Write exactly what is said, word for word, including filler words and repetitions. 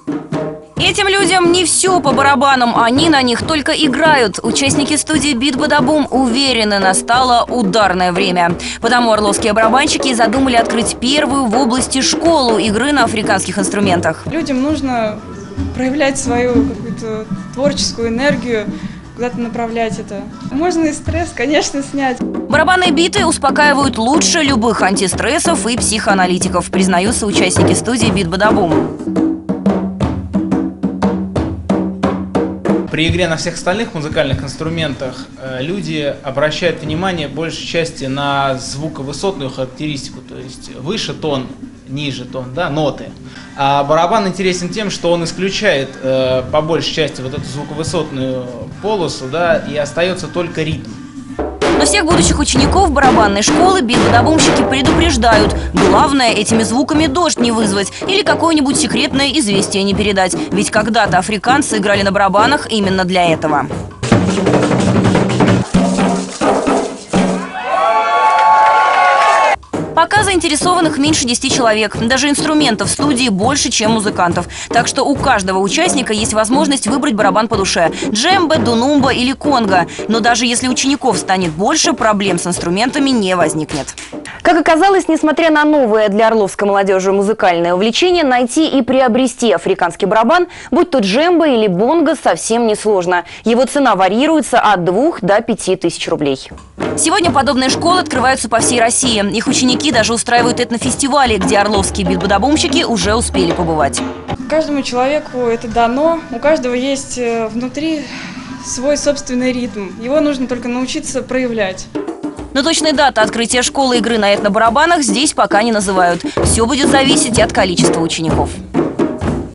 Этим людям не все по барабанам, они на них только играют. Участники студии «Бит-Бадабум» уверены, настало ударное время. Потому орловские барабанщики задумали открыть первую в области школу игры на африканских инструментах. Людям нужно проявлять свою какую-то творческую энергию, куда-то направлять это. Можно и стресс, конечно, снять. Барабанные биты успокаивают лучше любых антистрессов и психоаналитиков, признаются участники студии «Бит-Бадабум». При игре на всех остальных музыкальных инструментах люди обращают внимание большей части на звуковысотную характеристику, то есть выше тон, ниже тон, да, ноты. А барабан интересен тем, что он исключает э, по большей части вот эту звуковысотную полосу, да, и остается только ритм. Но всех будущих учеников барабанной школы бит-бадабумщики предупреждают. Главное, этими звуками дождь не вызвать или какое-нибудь секретное известие не передать. Ведь когда-то африканцы играли на барабанах именно для этого. Пока заинтересованных меньше десяти человек. Даже инструментов в студии больше, чем музыкантов. Так что у каждого участника есть возможность выбрать барабан по душе – джембе, дунумба или конго. Но даже если учеников станет больше, проблем с инструментами не возникнет. Как оказалось, несмотря на новое для орловской молодежи музыкальное увлечение, найти и приобрести африканский барабан, будь то джембе или бонго, совсем несложно. Его цена варьируется от двух до пяти тысяч рублей. Сегодня подобные школы открываются по всей России. Их ученики даже устраивают этнофестивали, где орловские бит-бадабумщики уже успели побывать. Каждому человеку это дано, у каждого есть внутри свой собственный ритм. Его нужно только научиться проявлять. Но точной даты открытия школы игры на этнобарабанах здесь пока не называют. Все будет зависеть от количества учеников.